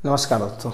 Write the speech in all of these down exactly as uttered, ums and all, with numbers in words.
नमस्कार दोस्तों।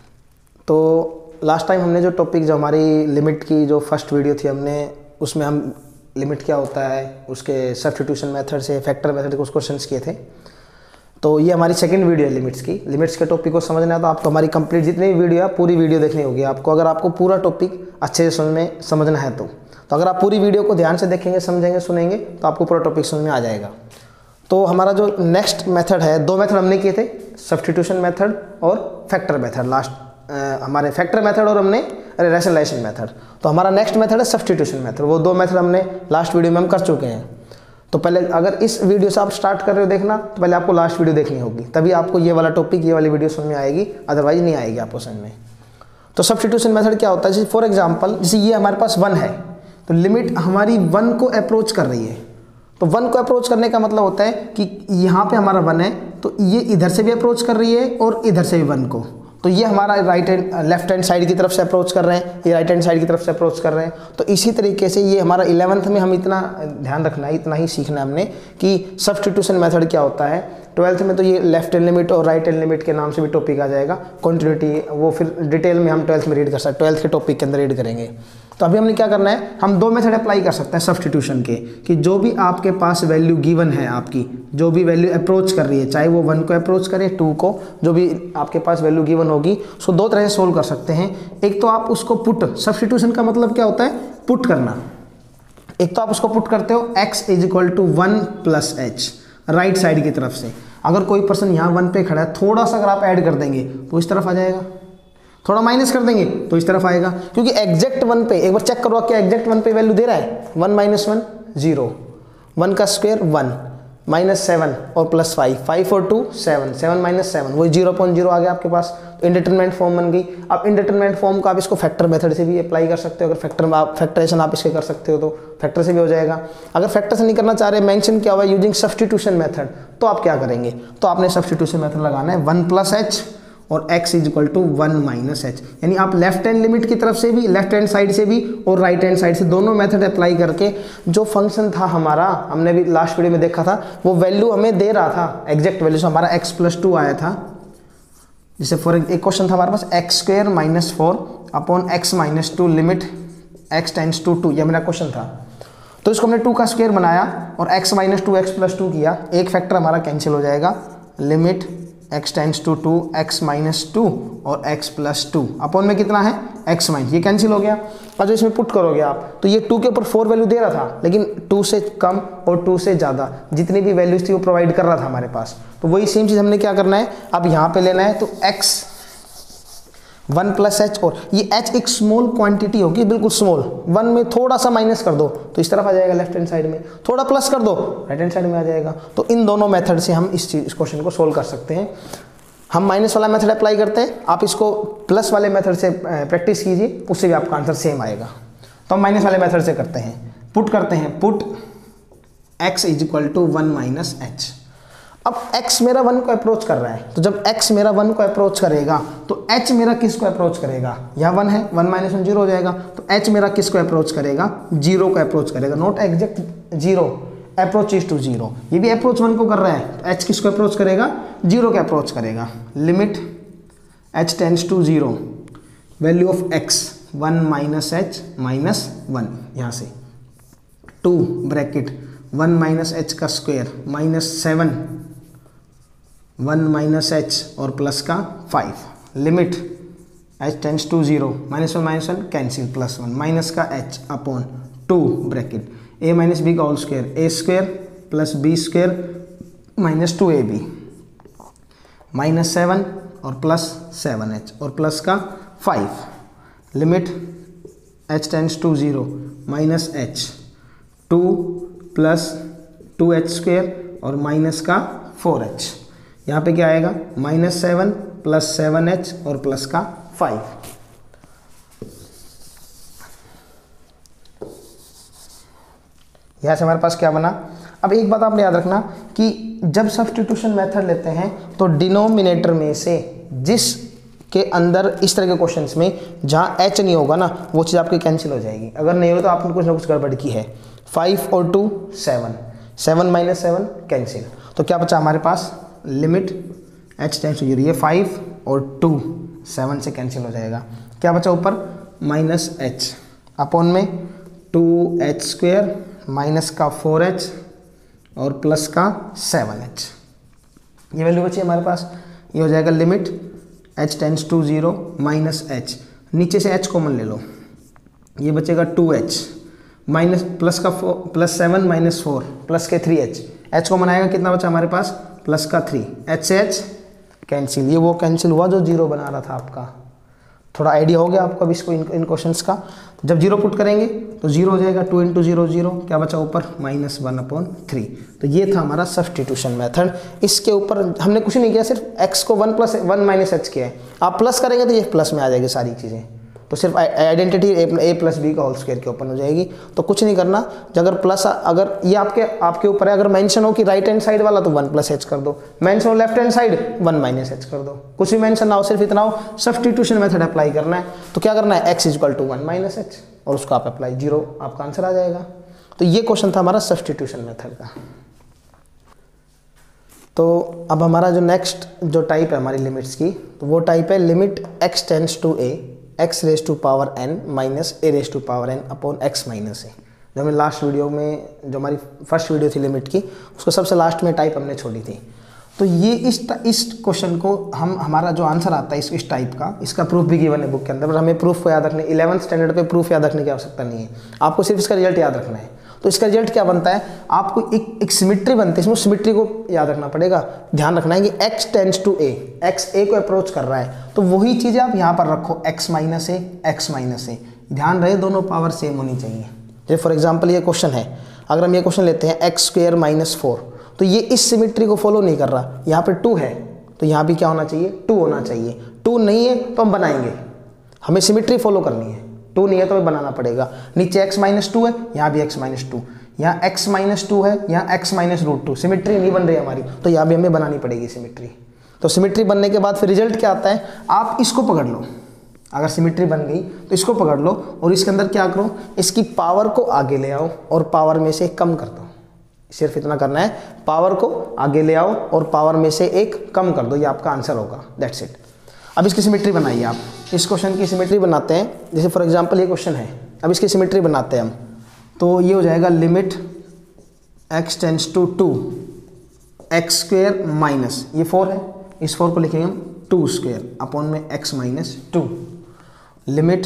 तो लास्ट टाइम हमने जो टॉपिक जो हमारी लिमिट की जो फर्स्ट वीडियो थी हमने उसमें हम लिमिट क्या होता है उसके सब्स्टिट्यूशन मेथड से फैक्टर मेथड के कुछ क्वेश्चंस किए थे। तो ये हमारी सेकंड वीडियो है लिमिट्स की। लिमिट्स के टॉपिक को समझना है तो आपको हमारी कंप्लीट जितनी भी वीडियो है पूरी वीडियो देखनी होगी आपको, अगर आपको पूरा टॉपिक अच्छे से समझ में समझना है तो तो अगर आप पूरी वीडियो को ध्यान से देखेंगे, समझेंगे, सुनेंगे तो आपको पूरा टॉपिक समझ में आ जाएगा। तो हमारा जो नेक्स्ट मेथड है, दो मेथड हमने किए थे, सब्स्टिट्यूशन मेथड और फैक्टर मेथड। लास्ट आ, हमारे फैक्टर मेथड और हमने अरे रैशनलाइजेशन मेथड। तो हमारा नेक्स्ट मेथड है सब्स्टिट्यूशन मेथड। वो दो मेथड हमने लास्ट वीडियो में हम कर चुके हैं। तो पहले अगर इस वीडियो से आप स्टार्ट कर रहे हो देखना तो पहले आपको लास्ट वीडियो देखनी होगी, तभी आपको ये वाला टॉपिक, ये वाली वीडियो समझ में आएगी, अदरवाइज नहीं आएगी आपको समझ में। तो सब्स्टिट्यूशन मेथड क्या होता है, जैसे फॉर एग्जांपल जैसे ये हमारे पास वन है तो लिमिट हमारी वन को अप्रोच कर रही है। तो वन को अप्रोच करने का मतलब होता है कि यहाँ पे हमारा वन है तो ये इधर से भी अप्रोच कर रही है और इधर से भी वन को। तो ये हमारा right hand left hand side की तरफ से अप्रोच कर रहे हैं, ये राइट हैंड साइड की तरफ से अप्रोच कर रहे हैं। तो इसी तरीके से ये हमारा इलेवंथ में हम इतना ध्यान रखना है, इतना ही सीखना है हमने कि सब्स्टिट्यूशन मेथड क्या होता है। ट्वेल्थ में तो ये लेफ्ट हैंड लिमिट और राइट हैंड लिमिट के नाम से भी टॉपिक आ जाएगा, कंटिन्यूटी, वो फिर डिटेल में हम ट्वेल्थ में रीड कर सकते हैं, ट्वेल्थ के टॉपिक के अंदर रीड करेंगे। तो अभी हमने क्या करना है, हम दो मेथड अप्लाई कर सकते हैं सब्स्टिट्यूशन के, कि जो भी आपके पास वैल्यू गिवन है, आपकी जो भी वैल्यू अप्रोच कर रही है, चाहे वो वन को अप्रोच करे, टू को, जो भी आपके पास वैल्यू गिवन होगी, उसको दो तरह से सोल्व कर सकते हैं। एक तो आप उसको पुट, सब्स्टिट्यूशन का मतलब क्या होता है, पुट करना। एक तो आप उसको पुट करते हो x is equal to one plus h, right side की तरफ से। अगर कोई पर्सन यहाँ वन पे खड़ा है, थोड़ा सा अगर आप ऐड कर देंगे तो इस तरफ आ जाएगा, थोड़ा माइनस कर देंगे तो इस तरफ आएगा, क्योंकि एग्जैक्ट वन पे एक बार चेक करो क्या एग्जैक्ट वन पे वैल्यू दे रहा है। One minus one zero, one का स्क्वायर वन, माइनस सेवन और प्लस फाइव, फाइव और two seven, seven minus seven, वही जीरो पॉइंट जीरो आ गया आपके पास। तो इंडिटरमिनेट फॉर्म बन गई। अब इंडिटरमिनेट फॉर्म को आप इसको फैक्टर मेथड से भी अप्लाई कर सकते हो। अगर फैक्टर में आप फैक्टरेशन आप इसके कर सकते हो तो फैक्टर से भी हो जाएगा। अगर फैक्टर से नहीं करना चाह रहे, मेंशन क्या हुआ यूजिंग सब्स्टिट्यूशन मेथड, तो आप क्या करेंगे, तो आपने सब्स्टिट्यूशन मेथड लगाना है वन प्लस एच और x is equal to one minus h. यानी आप लेफ्ट हैंड लिमिट की तरफ से भी, लेफ्ट हैंड साइड से भी और राइट हैंड साइड से दोनों मेथड अप्लाई करके जो फंक्शन था हमारा, हमने भी लास्ट वीडियो में देखा था, वो वैल्यू हमें दे रहा था एग्जैक्ट वैल्यू से। हमारा x प्लस टू आया था, जैसे फॉर एक क्वेश्चन था हमारे पास x square minus four upon x minus two limit x tends to two, यह मेरा क्वेश्चन था। तो इसको हमने टू का स्क्वायर बनाया और x minus two x plus two किया, एक फैक्टर हमारा कैंसिल हो जाएगा, limit x tends to two x minus two और x प्लस टू अपॉन में कितना है x माइनस, ये कैंसिल हो गया। और जो इसमें पुट करोगे आप तो ये टू के ऊपर फोर वैल्यू दे रहा था, लेकिन टू से कम और टू से ज़्यादा जितनी भी वैल्यूज थी वो प्रोवाइड कर रहा था हमारे पास। तो वही सेम चीज़ हमने क्या करना है, अब यहाँ पे लेना है तो x वन प्लस एच, और ये h एक स्मॉल क्वांटिटी होगी, बिल्कुल स्मॉल, वन में थोड़ा सा माइनस कर दो तो इस तरफ आ जाएगा लेफ्ट हैंड साइड में, थोड़ा प्लस कर दो राइट हैंड साइड में आ जाएगा। तो इन दोनों मेथड से हम इस चीज इस क्वेश्चन को सोल्व कर सकते हैं। हम माइनस वाला मेथड अप्लाई करते हैं, आप इसको प्लस वाले मेथड से प्रैक्टिस कीजिए, उससे भी आपका आंसर सेम आएगा। तो हम माइनस वाले मेथड से करते हैं, पुट करते हैं, put x is equal to one minus h. अब x मेरा वन को अप्रोच कर रहा है, तो जब x मेरा वन को अप्रोच करेगा तो h मेरा किस को अप्रोच करेगा, यहाँ वन है, वन माइनस वन जीरो हो जाएगा। तो h मेरा किस को अप्रोच करेगा, जीरो को अप्रोच करेगा, not exact zero, approach is to zero. ये भी अप्रोच वन को कर रहा है तो h किसको अप्रोच करेगा, जीरो को अप्रोच करेगा। Limit h tends to zero, value of x one minus h minus one, यहाँ से two bracket one minus h का square minus seven, one minus h और प्लस का five, limit h tends to zero, minus one minus one cancel, plus one, minus का h upon two bracket a minus b का whole square, a square plus b square minus two a b, minus seven और plus seven h और plus का five, limit h tends to zero, minus h, two plus two h square और minus का four h. यहाँ पे क्या आएगा, minus seven plus seven h और प्लस का फाइव। यहाँ से हमारे पास क्या बना। अब एक बात आपने याद रखना कि जब सब्स्टिट्यूशन मेथड लेते हैं तो डिनोमिनेटर में से जिस के अंदर इस तरह के क्वेश्चंस में जहाँ h नहीं होगा ना, वो चीज़ आपकी कैंसिल हो जाएगी। अगर नहीं हो तो आपने कुछ ना कुछ गड़बड़ की है। फाइव और two seven, seven minus seven cancel, तो क्या बचा हमारे पास, limit h tends to zero, ये फाइव और टू सेवन से कैंसिल हो जाएगा, क्या बचा ऊपर माइनस एच अपॉन में टू एच स्क्वेयर माइनस का फोर एच और प्लस का सेवन एच, ये वैल्यू बची हमारे पास। ये हो जाएगा limit h tends to zero minus h, नीचे से h कॉमन ले लो, ये बचेगा टू एच माइनस प्लस का four plus seven minus four plus के थ्री एच, एच कॉमन आएगा, कितना बचा हमारे पास प्लस का थ्री, एच से एच कैंसिल, ये वो कैंसिल हुआ जो जीरो बना रहा था आपका। थोड़ा आइडिया हो गया आपको अब इसको इन इन क्वेश्चंस का। जब जीरो पुट करेंगे तो जीरो हो जाएगा, टू इंटू जीरो जीरो, क्या बचा ऊपर माइनस वन अपॉन थ्री। तो ये था हमारा सब्स्टिट्यूशन मेथड। इसके ऊपर हमने कुछ नहीं किया, सिर्फ एक्स को one plus one minus h किया है। आप प्लस करेंगे तो ये प्लस में आ जाएगी सारी चीज़ें, तो सिर्फ आइडेंटिटी ए प्लस बी का होल स्क्वायर के ओपन हो जाएगी। तो कुछ नहीं करना, अगर प्लस अगर ये आपके आपके ऊपर है, अगर मेंशन हो कि राइट हैंड साइड वाला तो वन प्लस एच कर दो, मेंशन हो left hand side one minus h कर दो, कुछ भी मेंशन ना हो, सिर्फ इतना हो सब्स्टिट्यूशन मेथड अप्लाई करना है। तो क्या करना है, x equal to one minus h और उसको आप अप्लाई, जीरो आपका आंसर आ जाएगा। तो ये क्वेश्चन था हमारा सब्स्टिट्यूशन मेथड का। तो अब हमारा जो नेक्स्ट जो टाइप है हमारी लिमिट्स की, तो वो टाइप है limit x tends to a x raise to power n minus a raise to power n upon x minus a. जो हमने लास्ट वीडियो में, जो हमारी फर्स्ट वीडियो थी लिमिट की, उसको सबसे लास्ट में टाइप हमने छोड़ी थी। तो ये इस इस क्वेश्चन को हम हमारा जो आंसर आता है इस इस टाइप का, इसका प्रूफ भी गिवन है बुक के अंदर, पर हमें प्रूफ को याद रखने, इलेवंथ स्टैंडर्ड पे प्रूफ याद रखने की आवश्यकता नहीं है, आपको सिर्फ इसका रिजल्ट याद रखना है। तो इसका रिजल्ट क्या बनता है, आपको एक एक सिमिट्री बनती है, इसमें सिमिट्री को याद रखना पड़ेगा, ध्यान रखना है कि x tends to a, x a को अप्रोच कर रहा है, तो वही चीज़ें आप यहाँ पर रखो, x minus a x minus a, ध्यान रहे दोनों पावर सेम होनी चाहिए। जैसे फॉर एग्जाम्पल ये क्वेश्चन है, अगर हम ये क्वेश्चन लेते हैं एक्स स्क्वेयर माइनस फोर, तो ये इस सिमिट्री को फॉलो नहीं कर रहा, यहाँ पे टू है तो यहाँ भी क्या होना चाहिए, टू होना चाहिए। टू नहीं है तो हम बनाएंगे, हमें सिमिट्री फॉलो करनी है, टू नहीं है तो हमें बनाना पड़ेगा। नीचे x माइनस टू है, यहाँ भी x माइनस टू, यहाँ x माइनस टू है, यहाँ x minus root two, symmetry नहीं बन रही हमारी, तो यहाँ भी हमें बनानी पड़ेगी सिमिट्री। तो सिमिट्री बनने के बाद फिर रिजल्ट क्या आता है, आप इसको पकड़ लो, अगर सिमिट्री बन गई तो इसको पकड़ लो और इसके अंदर क्या करो, इसकी पावर को आगे ले आओ और पावर में से कम कर दो, सिर्फ इतना करना है, पावर को आगे ले आओ और पावर में से एक कम कर दो, ये आपका आंसर होगा, दैट्स इट। अब इसकी सिमिट्री बनाइए आप, इस क्वेश्चन की सिमिट्री बनाते हैं। जैसे फॉर एग्जांपल ये क्वेश्चन है, अब इसकी सिमिट्री बनाते हैं हम, तो ये हो जाएगा limit x tends to two x square minus, ये फोर है, इस फोर को लिखेंगे हम टू स्क्वेयर अपॉन में x minus two, limit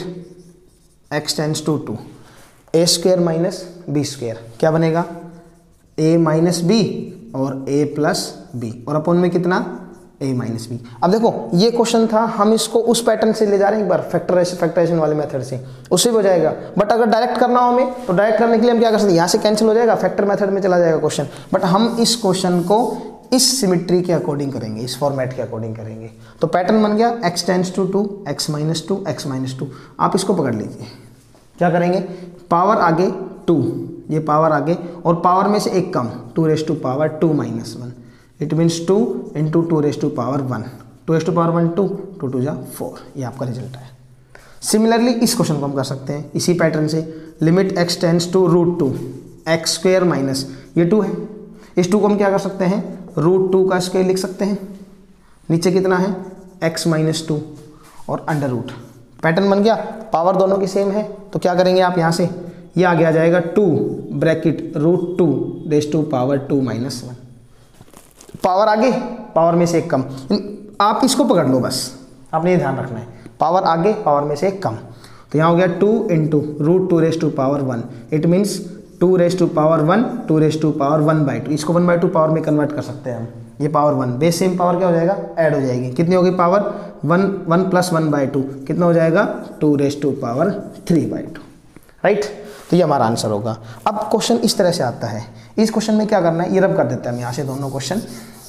x tends to two a square minus b square, क्या बनेगा a माइनस बी और a प्लस बी, और अपॉन में कितना a माइनस बी। अब देखो ये क्वेश्चन था, हम इसको उस पैटर्न से ले जा रहे हैं एक बार, फैक्टराइजेशन फैक्टराइजेशन वाले मेथड से, उससे भी हो जाएगा। बट अगर डायरेक्ट करना हो हमें, तो डायरेक्ट करने के लिए हम क्या कर सकते हैं, यहाँ से कैंसिल हो जाएगा, फैक्टर मेथड में चला जाएगा क्वेश्चन। बट हम इस क्वेश्चन को इस सिमिट्री के अकॉर्डिंग करेंगे, इस फॉर्मेट के अकॉर्डिंग करेंगे। तो पैटर्न बन गया x tends to two x minus two x minus two, आप इसको पकड़ लीजिए, क्या करेंगे, पावर आगे टू, ये पावर आगे और पावर में से एक कम, two raise to power two minus one, it means two into two raise to power one, two raise to power one two, two two जा फोर, ये आपका रिजल्ट है। सिमिलरली इस क्वेश्चन को हम कर सकते हैं इसी पैटर्न से, limit x tends to root two x square minus, ये टू है, इस टू को हम क्या कर सकते हैं, रूट टू का स्क्वेयर लिख सकते हैं, नीचे कितना है एक्स माइनस टू और अंडर रूट, पैटर्न बन गया, पावर दोनों की सेम है, तो क्या करेंगे आप यहाँ से, ये आगे आ जाएगा two bracket root two raise to power two minus one, power आगे पावर में से एक कम, आप इसको पकड़ लो बस, आपने ये ध्यान रखना है, पावर आगे पावर में से एक कम। तो यहाँ हो गया two into root two raise to power one, it means two raise to power one, two raise to power one by two, इसको वन बाई टू पावर में कन्वर्ट कर सकते हैं हम, ये power one, base same power क्या हो जाएगा, ऐड हो जाएगी, कितनी होगी power, one one plus one by two, कितना हो जाएगा, two raise to power three by two, right. तो ये हमारा आंसर होगा। अब क्वेश्चन इस तरह से आता है, इस क्वेश्चन में क्या करना है, ये रब कर देते हैं हम यहाँ से दोनों क्वेश्चन।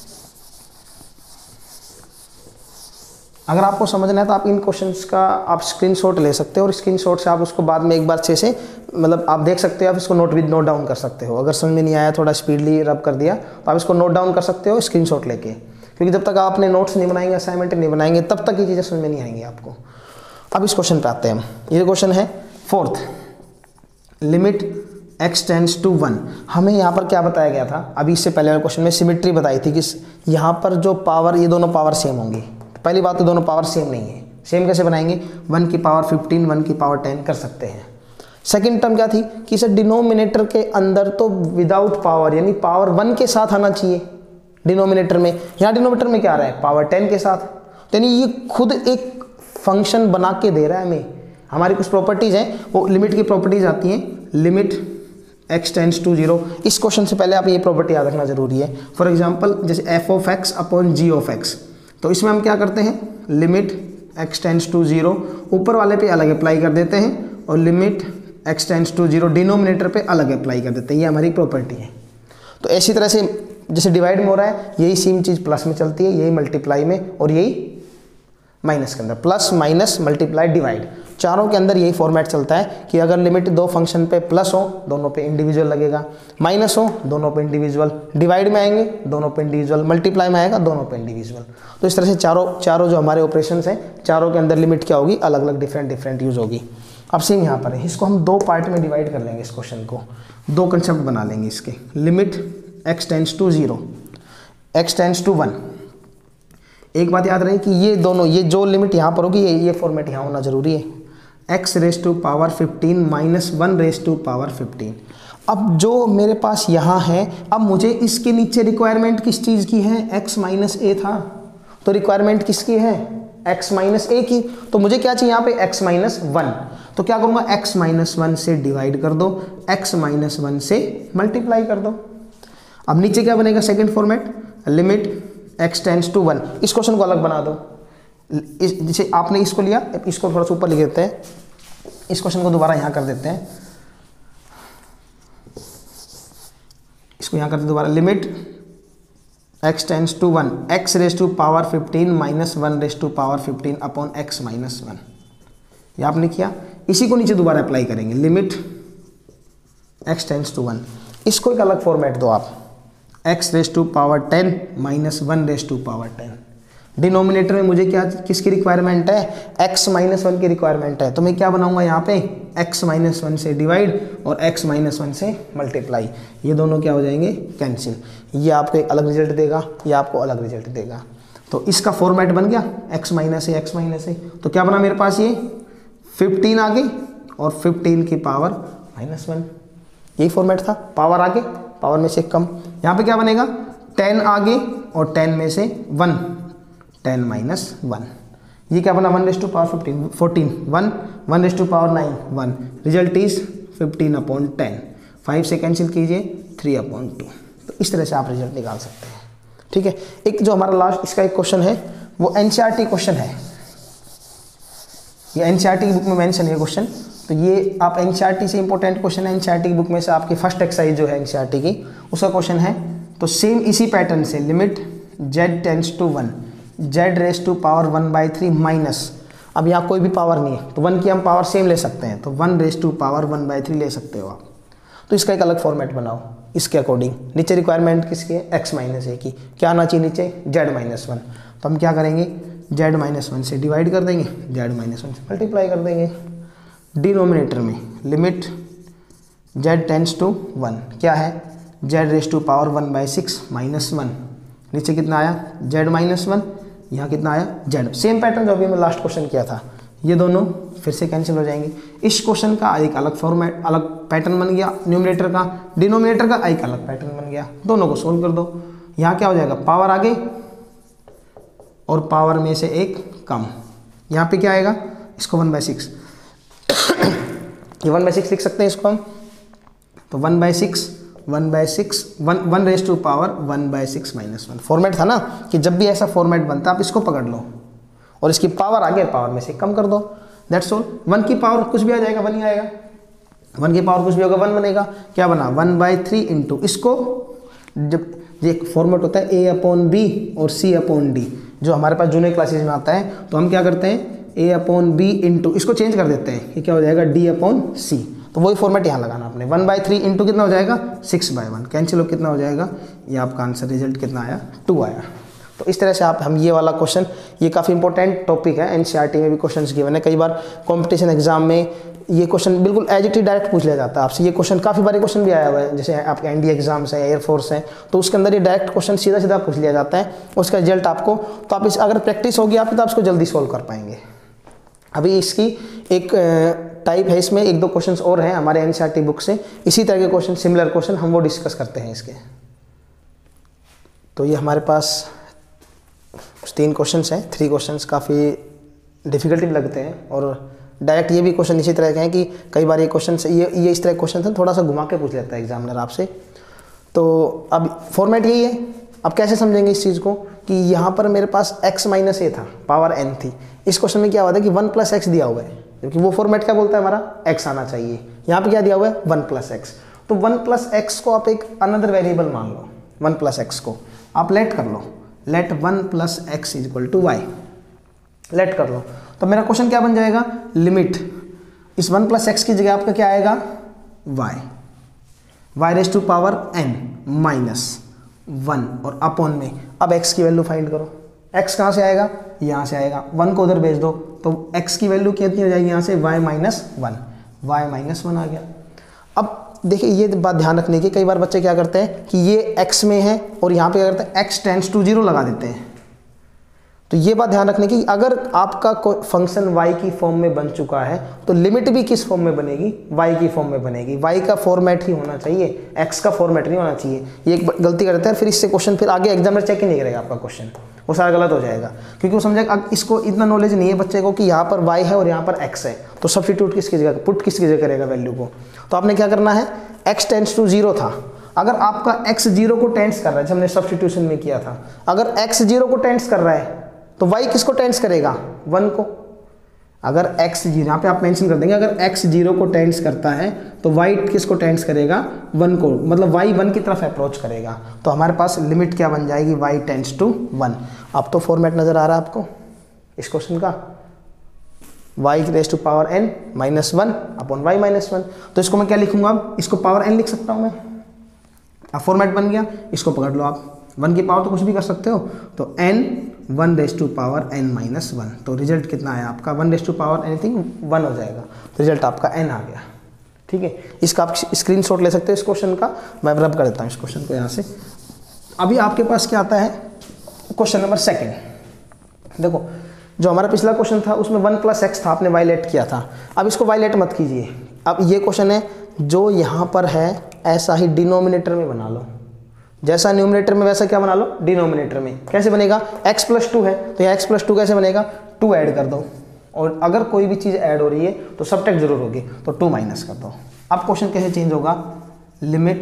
अगर आपको समझना है तो आप इन क्वेश्चंस का आप स्क्रीनशॉट ले सकते हो और स्क्रीनशॉट से आप उसको बाद में एक बार अच्छे से मतलब आप देख सकते हो, आप इसको नोट विद नोट डाउन कर सकते हो। अगर समझ में नहीं आया, थोड़ा स्पीडली रब कर दिया, तो आप इसको नोट डाउन कर सकते हो स्क्रीनशॉट लेके, क्योंकि जब तक आपने नोट्स नहीं बनाएंगे, असाइनमेंट नहीं बनाएंगे, तब तक ये चीज़ें समझ में नहीं आएंगी आपको। अब इस क्वेश्चन पे आते हैं हम, ये क्वेश्चन है fourth, limit x tends to one. हमें यहाँ पर क्या बताया गया था, अभी इससे पहले वाले क्वेश्चन में सिमिट्री बताई थी कि यहाँ पर जो पावर, ये दोनों पावर सेम होंगी, पहली बात तो दोनों पावर सेम नहीं है, सेम कैसे बनाएंगे, वन की पावर फिफ्टीन, वन की पावर टेन कर सकते हैं। सेकंड टर्म क्या थी कि सर डिनोमिनेटर के अंदर तो विदाउट पावर यानी पावर वन के साथ आना चाहिए डिनोमिनेटर में, यहाँ डिनोमिनेटर में क्या आ रहा है पावर टेन के साथ, तो यानी ये खुद एक फंक्शन बना के दे रहा है हमें। हमारी कुछ प्रॉपर्टीज हैं, वो लिमिट की प्रॉपर्टीज आती हैं, limit x tends to zero. इस क्वेश्चन से पहले आप ये प्रॉपर्टी याद रखना जरूरी है। फॉर एग्जांपल जैसे f of x upon g of x, तो इसमें हम क्या करते हैं, limit x tends to zero ऊपर वाले पे अलग अप्लाई कर देते हैं और limit x tends to zero denominator पे अलग अप्लाई कर देते हैं, ये हमारी प्रॉपर्टी है। तो ऐसी तरह से जैसे डिवाइड में हो रहा है, यही सेम चीज़ प्लस में चलती है, यही मल्टीप्लाई में और यही माइनस के अंदर, प्लस माइनस मल्टीप्लाई डिवाइड, चारों के अंदर यही फॉर्मेट चलता है कि अगर लिमिट दो फंक्शन पे प्लस हो दोनों पे इंडिविजुअल लगेगा, माइनस हो दोनों पे इंडिविजुअल, डिवाइड में आएंगे दोनों पे इंडिविजुअल, मल्टीप्लाई में आएगा दोनों पे इंडिविजुअल। तो इस तरह से चारों चारों जो हमारे ऑपरेशंस हैं, चारों के अंदर लिमिट क्या होगी, अलग अलग डिफरेंट डिफरेंट यूज होगी। अब सेम यहाँ पर है, इसको हम दो पार्ट में डिवाइड कर लेंगे, इस क्वेश्चन को दो कंसेप्ट बना लेंगे इसके, limit x tends to zero, x tends to one. एक बात याद रहे कि ये दोनों, ये जो लिमिट यहाँ पर होगी, ये ये फॉर्मेट यहाँ होना जरूरी है, x raise to power fifteen minus one raise to power fifteen. अब जो मेरे पास यहाँ है, अब मुझे इसके नीचे रिक्वायरमेंट किस चीज़ की है, एक्स माइनस ए था, तो रिक्वायरमेंट किसकी है, एक्स माइनस ए की, तो मुझे क्या चाहिए यहाँ पे एक्स माइनस वन, तो क्या करूँगा एक्स माइनस वन से डिवाइड कर दो, एक्स माइनस वन से मल्टीप्लाई कर दो। अब नीचे क्या बनेगा second format, limit x tends to one. इस क्वेश्चन को अलग बना दो, इस जैसे आपने इसको लिया, इसको थोड़ा सा ऊपर लिख देते हैं, इस क्वेश्चन को दोबारा यहाँ कर देते हैं, इसको यहाँ करते दोबारा, limit x tends to one, x raise to power fifteen minus one raise to power fifteen upon x minus one, ये आपने किया। इसी को नीचे दोबारा अप्लाई करेंगे, limit x tends to one, इसको एक अलग फॉर्मेट दो आप, x raise to power ten minus one raise to power ten. Denominator में मुझे क्या किसकी रिक्वायरमेंट है, x माइनस वन की रिक्वायरमेंट है, तो मैं क्या बनाऊंगा यहाँ पे x माइनस वन से डिवाइड और x माइनस वन से मल्टीप्लाई, ये दोनों क्या हो जाएंगे कैंसिल, ये आपको एक अलग रिजल्ट देगा, ये आपको अलग रिजल्ट देगा। तो इसका फॉर्मेट बन गया x minus a, x minus a, तो क्या बना मेरे पास, ये फिफ्टीन आगे और फिफ्टीन की पावर माइनस वन, यही फॉर्मेट था, पावर आगे पावर में से कम। यहाँ पे क्या बनेगा, टेन आगे और टेन में से वन, टेन माइनस वन, ये क्या बना, one raise to power fifteen, fourteen, one, one raise to power nine, one, result is fifteen upon ten, five से कैंसिल कीजिए, थ्री अपॉन टू। तो इस तरह से आप रिजल्ट निकाल सकते हैं, ठीक है। एक जो हमारा लास्ट इसका एक क्वेश्चन है वो एनसीईआरटी क्वेश्चन है, ये एनसीईआरटी की बुक में मेंशन है क्वेश्चन, तो ये आप एनसीईआरटी से इंपॉर्टेंट क्वेश्चन है, एनसीईआरटी की बुक में से आपकी फर्स्ट एक्सरसाइज जो है एनसीईआरटी की उसका क्वेश्चन है। तो सेम इसी पैटर्न से, limit z tends to one, z raise to power one by three minus, अब यहाँ कोई भी पावर नहीं है तो वन की हम पावर सेम ले सकते हैं, तो one raise to power one by three ले सकते हो आप। तो इसका एक अलग फॉर्मेट बनाओ इसके अकॉर्डिंग, नीचे रिक्वायरमेंट किसकी है, एक्स माइनस ए की, क्या आना चाहिए नीचे, जेड माइनस वन, तो हम क्या करेंगे, जेड माइनस वन से डिवाइड कर देंगे, जेड माइनस वन से मल्टीप्लाई कर देंगे। डिनोमिनेटर में limit z tends to one, क्या है, z raise to power one by six minus one, नीचे कितना आया, जेड माइनस वन, यहाँ कितना आया, जेड। सेम पैटर्न जो अभी हमने लास्ट क्वेश्चन किया था, ये दोनों फिर से कैंसिल हो जाएंगे। इस क्वेश्चन का एक अलग फॉर्मेट, अलग पैटर्न बन गया, न्यूमरेटर का, डिनोमिनेटर का एक अलग पैटर्न बन गया, दोनों को सोल्व कर दो। यहाँ क्या हो जाएगा, पावर आगे और पावर में से एक कम, यहाँ पे क्या आएगा, इसको वन बाई सिक्स, ये वन बाई सिक्स लिख सकते हैं इसको हम, तो one by six, one by six, one one raise to power one by six minus one. Format था ना कि जब भी ऐसा फॉर्मेट बनता है आप इसको पकड़ लो और इसकी पावर आगे पावर में से कम कर दो, दैट्स ऑल। वन की पावर कुछ भी आ जाएगा, वन ही आएगा, वन की पावर कुछ भी होगा, वन बनेगा, क्या बना, वन बाई थ्री इंटू, इसको जब ये फॉर्मेट होता है ए अपॉन बी और सी अपॉन डी, जो हमारे पास जूनियर क्लासेज में आता है, तो हम क्या करते हैं, ए अपॉन बी इंटू, इसको चेंज कर देते हैं कि क्या हो जाएगा, डी अपॉन सी, तो वही फॉर्मेट यहाँ लगाना आपने, वन बाई थ्री इंटू कितना हो जाएगा, सिक्स बाई वन, कैंसिल हो कितना हो जाएगा, ये आपका आंसर रिजल्ट कितना आया, टू आया। तो इस तरह से आप हम ये वाला क्वेश्चन, ये काफ़ी इंपॉर्टेंट टॉपिक है, एनसीईआरटी में भी क्वेश्चंस गिवन है। कई बार कंपटीशन एग्जाम में ये क्वेश्चन बिल्कुल एज इट इज डायरेक्ट पूछ लिया जाता है आपसे। ये क्वेश्चन काफ़ी बार क्वेश्चन भी आया हुआ है, जैसे आपके एनडीए एग्जाम्स है, एयरफोर्स है, तो उसके अंदर ये डायरेक्ट क्वेश्चन सीधा सीधा पूछ लिया जाता है, उसका रिजल्ट आपको, तो आप इस अगर प्रैक्टिस होगी आपकी तो आप इसको जल्दी सॉल्व कर पाएंगे। अभी इसकी एक टाइप है, इसमें एक दो क्वेश्चंस और हैं हमारे एनसीईआरटी बुक से, इसी तरह के क्वेश्चन, सिमिलर क्वेश्चन हम वो डिस्कस करते हैं इसके। तो ये हमारे पास तीन क्वेश्चंस हैं, थ्री क्वेश्चंस काफ़ी डिफिकल्टी लगते हैं, और डायरेक्ट ये भी क्वेश्चन इसी तरह के हैं कि कई बार ये क्वेश्चन ये ये इस तरह के क्वेश्चन थोड़ा सा घुमा के पूछ लेता है एग्जामिनर आपसे। तो अब फॉर्मेट यही है। अब कैसे समझेंगे इस चीज़ को कि यहाँ पर मेरे पास x माइनस ए था, पावर n थी। इस क्वेश्चन में क्या हुआ था कि वन प्लस एक्स दिया हुआ है, क्योंकि वो फॉर्मेट क्या बोलता है हमारा x आना चाहिए। यहाँ पे क्या दिया हुआ है वन प्लस एक्स, तो वन प्लस एक्स को आप एक अनदर वेरिएबल मान लो, वन प्लस एक्स को आप लेट कर लो, let one plus x is equal to y, let कर लो। तो मेरा क्वेश्चन क्या बन जाएगा, लिमिट इस वन प्लस एक्स की जगह आपका क्या आएगा y, y raise to power n minus one और अपॉन में, अब x की वैल्यू फाइंड करो। x कहाँ से आएगा, यहाँ से आएगा, वन को उधर भेज दो तो x की वैल्यू कितनी हो जाएगी यहाँ से y minus one, y minus one आ गया। अब देखिए ये बात ध्यान रखने की, कई बार बच्चे क्या करते हैं कि ये x में है और यहाँ पे क्या करते हैं x टेंड्स टू जीरो लगा देते हैं। तो ये बात ध्यान रखने की, अगर आपका कोई फंक्शन y की फॉर्म में बन चुका है तो लिमिट भी किस फॉर्म में बनेगी, y की फॉर्म में बनेगी। y का फॉर्मेट ही होना चाहिए, x का फॉर्मेट नहीं होना चाहिए। ये एक गलती करते हैं, फिर इससे क्वेश्चन फिर आगे एग्जामिनर चेक ही नहीं करेगा आपका क्वेश्चन, वो सारा गलत हो जाएगा, क्योंकि वो समझेगा इसको इतना नॉलेज नहीं है बच्चे को कि यहाँ पर y है और यहाँ पर x है, तो सब्स्टिट्यूट किसकी जगह, पुट किसकी जगह करेगा वैल्यू को। तो आपने क्या करना है, x टेंड्स टू जीरो था, अगर आपका x जीरो को टेंड्स कर रहा है, जब हमने सब्स्टिट्यूशन में किया था, अगर x जीरो को टेंड्स कर रहा है तो y किसको टेंड्स करेगा, वन को। अगर x जीरो, यहाँ पे आप मेंशन कर देंगे, अगर x जीरो को टेंड्स करता है तो y किसको टेंड्स करेगा, वन को, मतलब y वन की तरफ अप्रोच करेगा। तो हमारे पास लिमिट क्या बन जाएगी, y टेंड्स टू वन। अब तो फॉर्मेट नज़र आ रहा है आपको इस क्वेश्चन का, y raise to power n minus one upon y minus one. तो इसको मैं क्या लिखूंगा, अब इसको पावर n लिख सकता हूँ मैं। अब फॉर्मेट बन गया, इसको पकड़ लो आप, वन की पावर तो कुछ भी कर सकते हो, तो n one raise to power n minus one. तो रिजल्ट कितना आया आपका, one raise to power anything one हो जाएगा, तो रिजल्ट आपका n आ गया। ठीक है, इसका आप स्क्रीनशॉट ले सकते हो इस क्वेश्चन का, मैं रब कर देता हूँ इस क्वेश्चन को यहाँ से। अभी आपके पास क्या आता है, क्वेश्चन नंबर सेकेंड। देखो जो हमारा पिछला क्वेश्चन था उसमें वन प्लस एक्स था, आपने वायलेट किया था। अब इसको वायलेट मत कीजिए। अब ये क्वेश्चन है जो यहाँ पर है ऐसा ही डिनोमिनेटर में बना लो, जैसा न्यूमिनेटर में वैसा क्या बना लो डिनोमिनेटर में। कैसे बनेगा, x प्लस टू है तो यहाँ x प्लस टू कैसे बनेगा, टू ऐड कर दो, और अगर कोई भी चीज़ ऐड हो रही है तो सब्ट्रैक्ट जरूर होगी, तो टू माइनस कर दो। अब क्वेश्चन कैसे चेंज होगा, लिमिट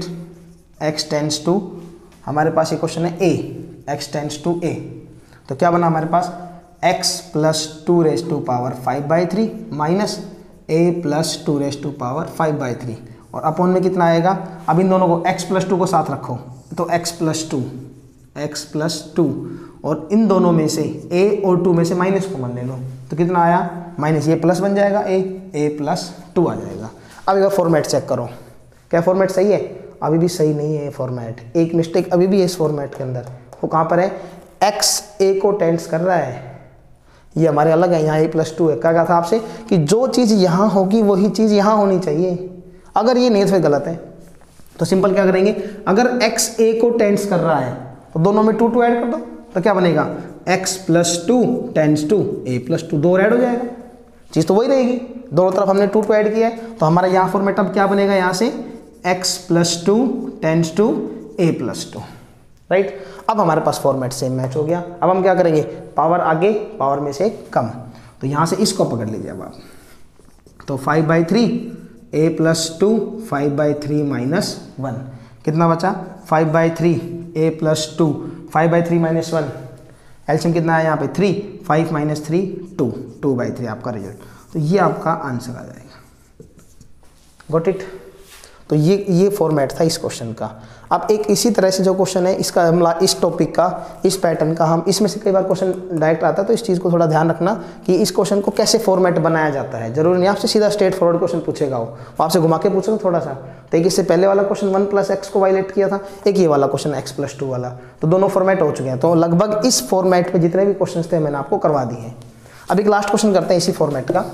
x टेंड्स टू, हमारे पास ये क्वेश्चन है a, x tends to a, तो क्या बना हमारे पास x plus two raise to power five by three minus a plus two raise to power five by three, और अपॉन में कितना आएगा। अब इन दोनों को x प्लस टू को साथ रखो तो x plus two, x plus two, और इन दोनों में से a और टू में से माइनस कॉमन ले लो, तो कितना आया माइनस, ये प्लस बन जाएगा a, a प्लस टू आ जाएगा। अब एक फॉर्मेट चेक करो, क्या फॉर्मेट सही है, अभी भी सही नहीं है ये फॉर्मेट, एक मिस्टेक अभी भी है इस फॉर्मेट के अंदर। वो कहाँ पर है, x a को टेंड्स कर रहा है, ये हमारे अलग है, यहाँ a प्लस टू है। क्या कहा था आपसे कि जो चीज़ यहाँ होगी वही चीज़ यहाँ होनी चाहिए, अगर ये नहीं तो फिर गलत है। तो सिंपल क्या करेंगे, अगर x a को टेंड्स कर रहा है तो दोनों में टू टू ऐड कर दो, तो क्या बनेगा x plus two tends to a plus two, दो ऐड हो जाएगा, चीज़ तो वही रहेगी, दोनों तरफ हमने टू टू ऐड किया है। तो हमारा यहाँ फॉर्मेट अब क्या बनेगा, यहाँ से x plus two tends to a plus two, right. अब हमारे पास फॉर्मेट सेम मैच हो गया। अब हम क्या करेंगे, पावर आगे पावर में से कम, तो यहाँ से इसको पकड़ लीजिए अब आप, तो five by three a plus two, five by three minus one, कितना बचा five by three, a plus two, five by three minus one, LCM कितना है यहाँ पे three, five minus three two, two by three आपका result. तो ये आपका आंसर आ जाएगा। Got it. तो ये ये फॉर्मेट था इस क्वेश्चन का। अब एक इसी तरह से जो क्वेश्चन है इसका हम इस टॉपिक का, इस पैटर्न का, हम इसमें से कई बार क्वेश्चन डायरेक्ट आता है, तो इस चीज़ को थोड़ा ध्यान रखना कि इस क्वेश्चन को कैसे फॉर्मेट बनाया जाता है। जरूरी नहीं आपसे सीधा स्ट्रेट फॉरवर्ड क्वेश्चन पूछेगा, वो आपसे घुमा के पूछेगा थोड़ा सा। तो एक इससे पहले वाला क्वेश्चन वन प्लस एक्स को वायलेट किया था, एक ये वाला क्वेश्चन एक्स प्लस टू वाला, तो दोनों फॉर्मेट हो चुके हैं। तो लगभग इस फॉर्मेट में जितने भी क्वेश्चन थे मैंने आपको करवा दिए हैं। अब एक लास्ट क्वेश्चन करते हैं इसी फॉर्मेट का,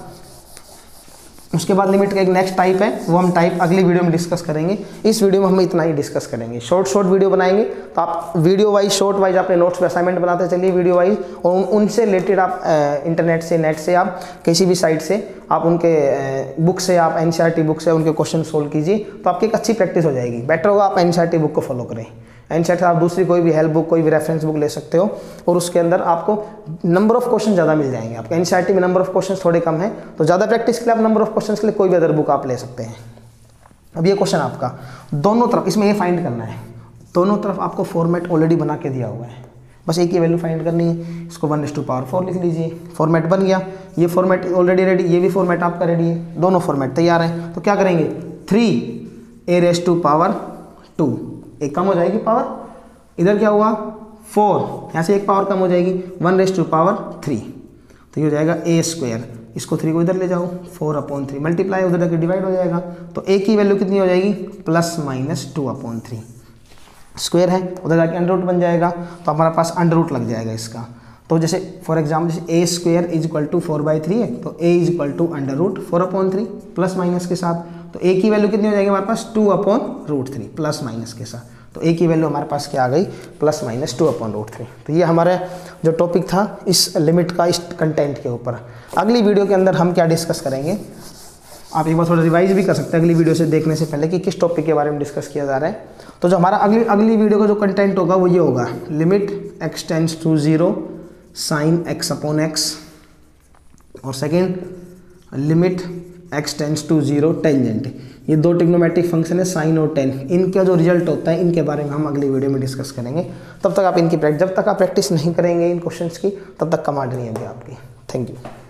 उसके बाद लिमिट का एक नेक्स्ट टाइप है, वो हम टाइप अगली वीडियो में डिस्कस करेंगे। इस वीडियो में हम इतना ही डिस्कस करेंगे। शॉर्ट शॉर्ट वीडियो बनाएंगे, तो आप वीडियो वाइज शॉर्ट वाइज अपने नोट्स पे असाइनमेंट बनाते चलिए वीडियो वाइज, और उन, उनसे रिलेटेड आप इंटरनेट से, नेट से, आप किसी भी साइट से आप उनके बुक से, आप एनसीईआरटी बुक से उनके क्वेश्चन सोल्व कीजिए, तो आपकी एक अच्छी प्रैक्टिस हो जाएगी। बेटर होगा आप एनसीईआरटी बुक को फॉलो करें। एनसीईआरटी आप दूसरी कोई भी हेल्प बुक, कोई भी रेफरेंस बुक ले सकते हो, और उसके अंदर आपको नंबर ऑफ क्वेश्चन ज़्यादा मिल जाएंगे। आपके एनसीईआरटी में नंबर ऑफ क्वेश्चन थोड़े कम है, तो ज़्यादा प्रैक्टिस के लिए आप नंबर ऑफ क्वेश्चन के लिए कोई भी अदर बुक आप ले सकते हैं। अब ये क्वेश्चन आपका दोनों तरफ, इसमें ये फाइंड करना है, दोनों तरफ आपको फॉर्मेट ऑलरेडी बना के दिया हुआ है, बस एक ही वैल्यू फाइंड करनी है। इसको one is to power four लिख लीजिए, फॉर्मेट बन गया। ये फॉर्मेट ऑलरेडी रेडी, ये भी फॉर्मेट आपका रेडी है, दोनों फॉर्मेट तैयार है। तो क्या करेंगे, three a raise to power two, एक कम हो जाएगी पावर, इधर क्या हुआ फोर, यहाँ से एक पावर कम हो जाएगी, one raise to power three, तो ये हो जाएगा ए स्क्वायर। इसको थ्री को इधर ले जाओ, फोर अपॉन थ्री, मल्टीप्लाई उधर जाके डिवाइड हो जाएगा, तो ए की वैल्यू कितनी हो जाएगी, plus minus two upon three, square है उधर जाके अंडर रूट बन जाएगा, तो हमारे पास अंडर रूट लग जाएगा इसका। तो जैसे फॉर एग्जाम्पल जैसे a square is equal to four by three है, तो a is equal to under root four upon three plus minus के साथ, तो ए की वैल्यू कितनी हो जाएगी हमारे पास, two upon root three plus minus के साथ, तो ए की वैल्यू हमारे पास क्या आ गई, plus minus two upon root three. तो ये हमारा जो टॉपिक था इस लिमिट का, इस कंटेंट के ऊपर। अगली वीडियो के अंदर हम क्या डिस्कस करेंगे, आप एक बार थोड़ा रिवाइज भी कर सकते हैं अगली वीडियो से देखने से पहले कि किस टॉपिक के बारे में डिस्कस किया जा रहा है। तो जो हमारा अगली अगली वीडियो का जो कंटेंट होगा वो ये होगा, limit x tends to zero sine x upon x, और second limit x tends to zero tangent. ये दो ट्रिग्नोमेट्रिक फंक्शन है साइन और टेन, इनका जो रिजल्ट होता है इनके बारे में हम अगली वीडियो में डिस्कस करेंगे। तब तक आप इनकी जब तक आप प्रैक्टिस नहीं करेंगे इन क्वेश्चंस की, तब तक कमांड नहीं होगी आपकी। Thank you.